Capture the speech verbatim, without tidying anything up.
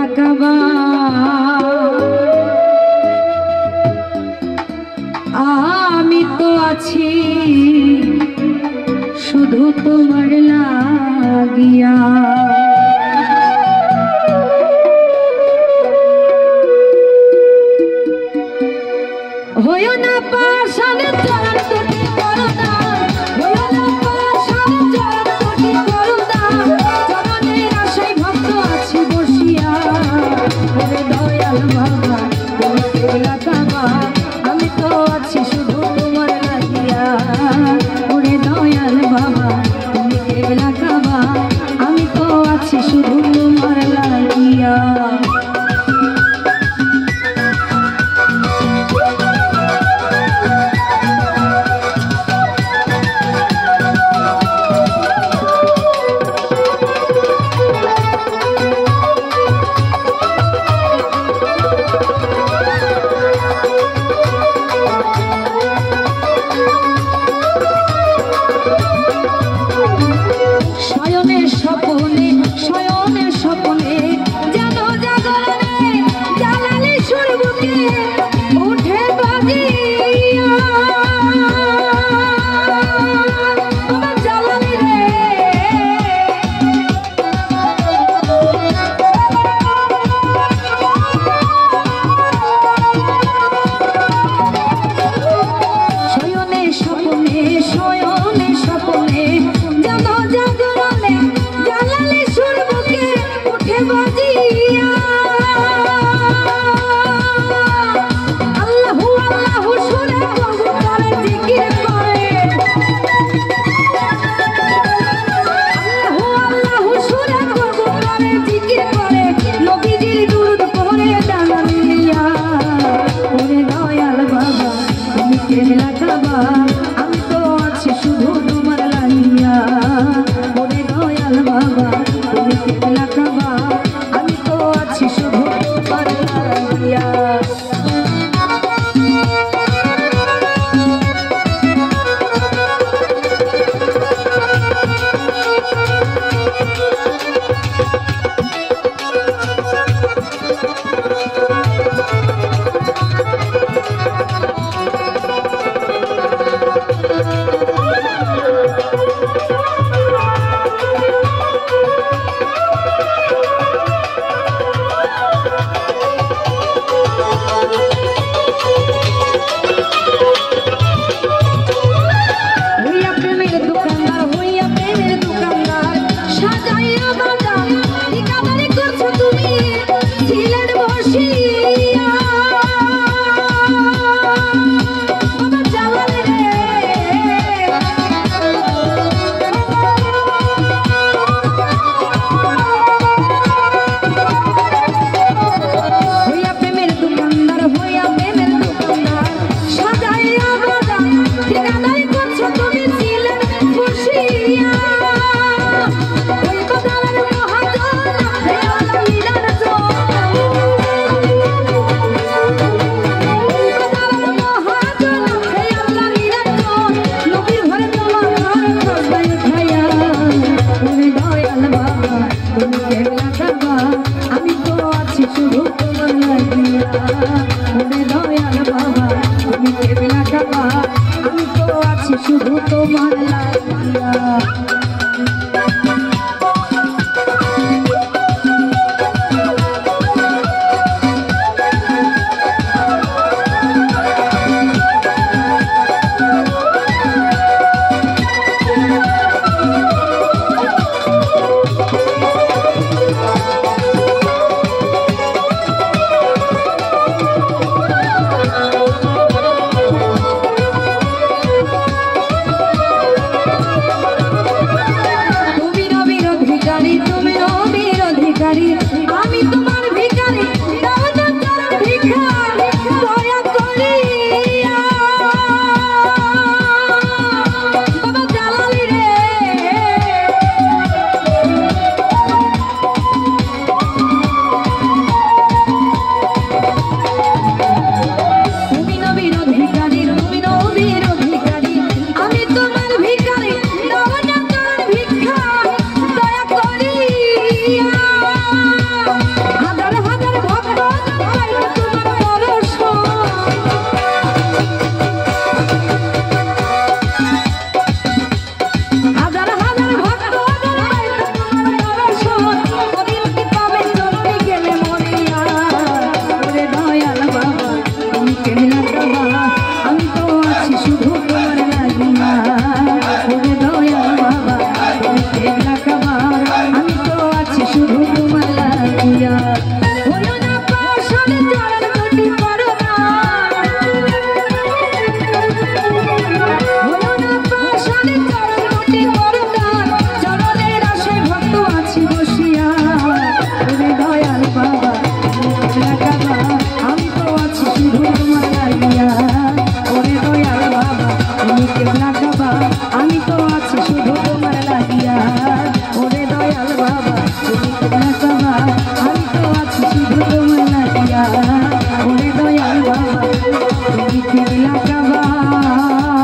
কাবা আমি তো আছি শুধু তোমার লাগিয়া হইও না পাশানে চরণ দুটি করো না হইও না পাশানে চরণ দুটি করো না চরণের আশায় ভক্ত আছি বসিয়া ওরে দয়াল বাবা তুমি কেবলা কাবা আমি তো আছি শুধু তোমার লাগিয়া ওরে দয়াল বাবা তুমি কেবলা কাবা আমি তো আছি শুধু তোমার লাগিয়া আমি তো আছি শুধু তোমার লাগিয়া ওরে দয়াল বাবা তুমি কেবলা কাবা আমি তো আছি শুধু তোমার লাগিয়া শুধু তোমার লাগিয়া বাবা